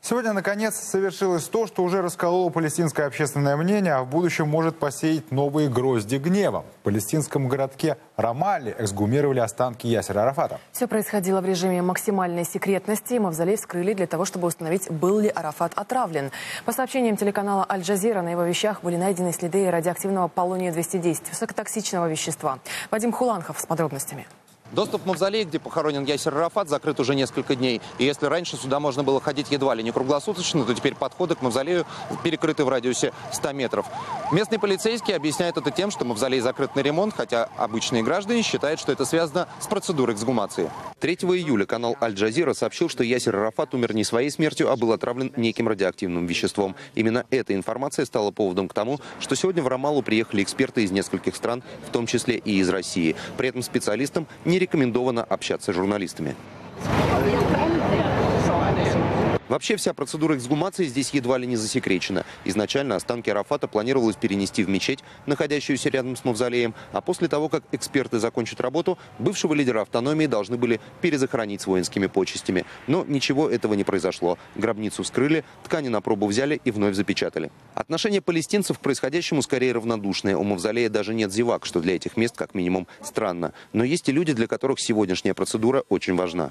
Сегодня, наконец, совершилось то, что уже раскололо палестинское общественное мнение, а в будущем может посеять новые грозди гнева. В палестинском городке Рамалле эксгумировали останки Ясера Арафата. Все происходило в режиме максимальной секретности. Мавзолей вскрыли для того, чтобы установить, был ли Арафат отравлен. По сообщениям телеканала «Аль-Джазира», на его вещах были найдены следы радиоактивного полония-210, высокотоксичного вещества. Вадим Хуланхов с подробностями. Доступ в мавзолей, где похоронен Ясер Арафат, закрыт уже несколько дней. И если раньше сюда можно было ходить едва ли не круглосуточно, то теперь подходы к мавзолею перекрыты в радиусе 100 метров. Местные полицейские объясняют это тем, что мавзолей закрыт на ремонт, хотя обычные граждане считают, что это связано с процедурой эксгумации. 3 июля канал «Аль-Джазира» сообщил, что Ясер Арафат умер не своей смертью, а был отравлен неким радиоактивным веществом. Именно эта информация стала поводом к тому, что сегодня в Рамаллу приехали эксперты из нескольких стран, в том числе и из России. При этом специалистам не рекомендовано общаться с журналистами. Вообще вся процедура эксгумации здесь едва ли не засекречена. Изначально останки Арафата планировалось перенести в мечеть, находящуюся рядом с мавзолеем, а после того, как эксперты закончат работу, бывшего лидера автономии должны были перезахоронить с воинскими почестями. Но ничего этого не произошло. Гробницу вскрыли, ткани на пробу взяли и вновь запечатали. Отношение палестинцев к происходящему скорее равнодушное. У мавзолея даже нет зевак, что для этих мест как минимум странно. Но есть и люди, для которых сегодняшняя процедура очень важна.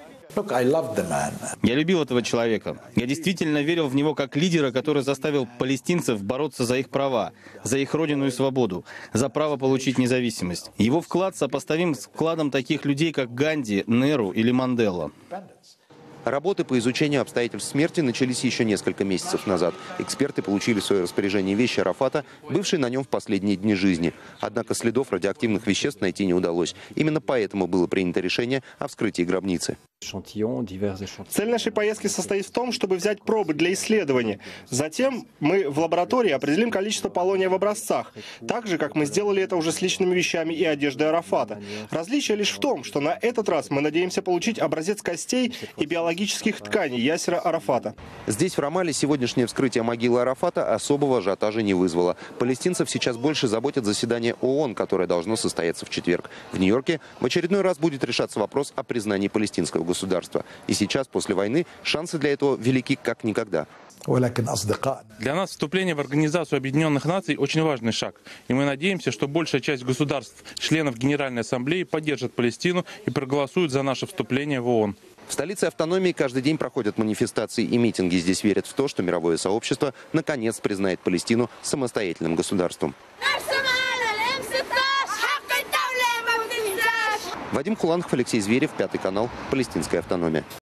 Я любил этого человека. Я действительно верил в него как лидера, который заставил палестинцев бороться за их права, за их родину и свободу, за право получить независимость. Его вклад сопоставим с вкладом таких людей, как Ганди, Неру или Манделла. Работы по изучению обстоятельств смерти начались еще несколько месяцев назад. Эксперты получили в свое распоряжение вещи Арафата, бывшие на нем в последние дни жизни. Однако следов радиоактивных веществ найти не удалось. Именно поэтому было принято решение о вскрытии гробницы. Цель нашей поездки состоит в том, чтобы взять пробы для исследования. Затем мы в лаборатории определим количество полония в образцах, так же, как мы сделали это уже с личными вещами и одеждой Арафата. Различие лишь в том, что на этот раз мы надеемся получить образец костей и биологических тканей Ясера Арафата. Здесь, в Рамалле, сегодняшнее вскрытие могилы Арафата особого ажиотажа не вызвало. Палестинцев сейчас больше заботит заседание ООН, которое должно состояться в четверг. В Нью-Йорке в очередной раз будет решаться вопрос о признании палестинского государства. И сейчас, после войны, шансы для этого велики как никогда. Для нас вступление в Организацию Объединенных Наций очень важный шаг. И мы надеемся, что большая часть государств, членов Генеральной Ассамблеи, поддержат Палестину и проголосуют за наше вступление в ООН. В столице автономии каждый день проходят манифестации и митинги. Здесь верят в то, что мировое сообщество наконец признает Палестину самостоятельным государством. Вадим Хуланхов, Алексей Зверев, 5 канал, Палестинская автономия.